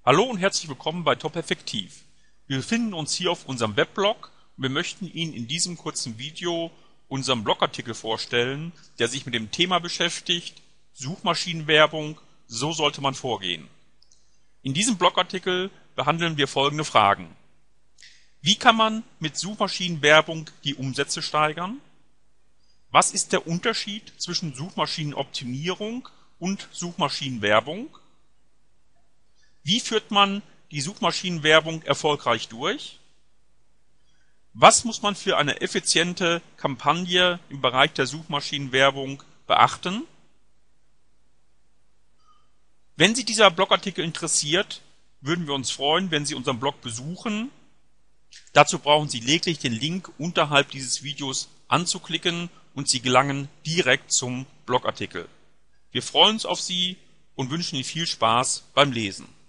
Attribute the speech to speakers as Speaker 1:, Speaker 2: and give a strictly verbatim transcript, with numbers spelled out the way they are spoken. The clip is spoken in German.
Speaker 1: Hallo und herzlich willkommen bei Top Effektiv. Wir befinden uns hier auf unserem Weblog und wir möchten Ihnen in diesem kurzen Video unseren Blogartikel vorstellen, der sich mit dem Thema beschäftigt: Suchmaschinenwerbung, so sollte man vorgehen. In diesem Blogartikel behandeln wir folgende Fragen: Wie kann man mit Suchmaschinenwerbung die Umsätze steigern? Was ist der Unterschied zwischen Suchmaschinenoptimierung und Suchmaschinenwerbung? Wie führt man die Suchmaschinenwerbung erfolgreich durch? Was muss man für eine effiziente Kampagne im Bereich der Suchmaschinenwerbung beachten? Wenn Sie dieser Blogartikel interessiert, würden wir uns freuen, wenn Sie unseren Blog besuchen. Dazu brauchen Sie lediglich den Link unterhalb dieses Videos anzuklicken und Sie gelangen direkt zum Blogartikel. Wir freuen uns auf Sie und wünschen Ihnen viel Spaß beim Lesen.